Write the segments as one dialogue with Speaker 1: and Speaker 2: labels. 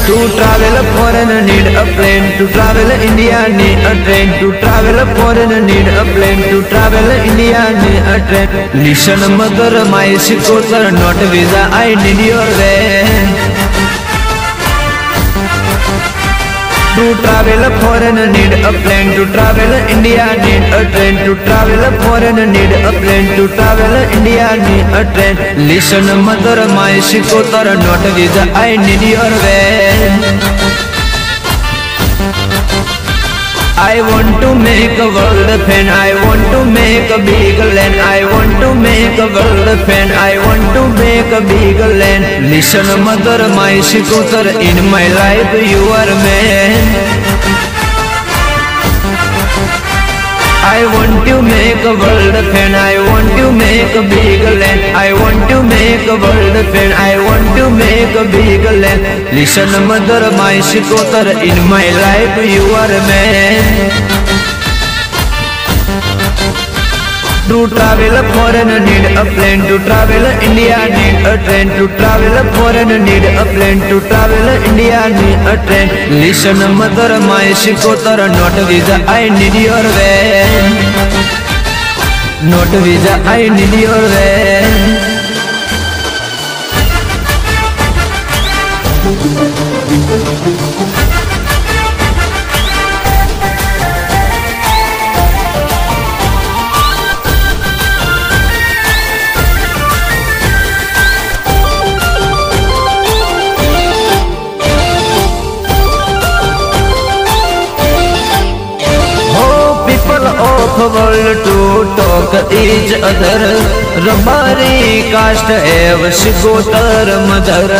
Speaker 1: To travel foreign need a plane. To travel India need a train. To travel foreign need a plane. To travel India need a train. Listen mother, my scooter, not visa, I need your van. To travel foreign need a plane. To travel India need a train. To travel foreign need a plane. To travel India need a train. Listen mother, my scooter, not visa, I need your van. I want to make a world fan. I want to make a big land. I want to make a world fan. I want to make a big land. Listen mother, my scooter, in my life you are man. I want to make a world fan. I want to make a big land. I want to make a world fan. I want to make a big land. Listen mother, my scooter, in my life you are man. To travel foreign need a plane. To travel India need a train. To travel foreign need a plane. To travel India need a train. Listen mother, my scooter, not visa, I need your van. Not visa, I need your van. World to talk each other. Rabari caste ev scooter mother.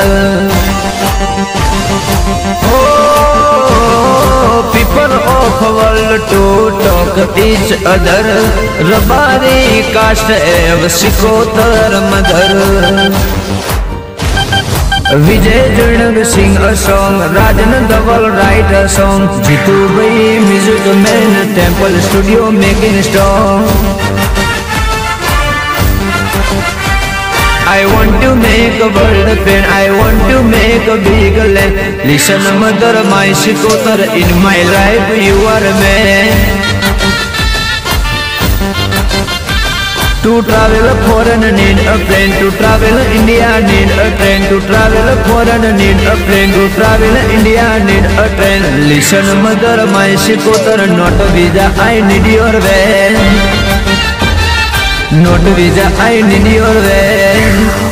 Speaker 1: Oh, people of world to talk each other. Rabari caste ev scooter mother. Vijay Janag sing a song, Rajan Dhaval write a song, Jitu Bhai music man, Temple Studio making strong. I want to make a world fan. I want to make a big land. Listen mother, my scooter, in my life you are a man. To travel foreign need a plane. To travel India need a train. To travel foreign need a plane. To travel India need a train. Listen mother, my scooter, not a visa, I need your van. Not visa, I need your van.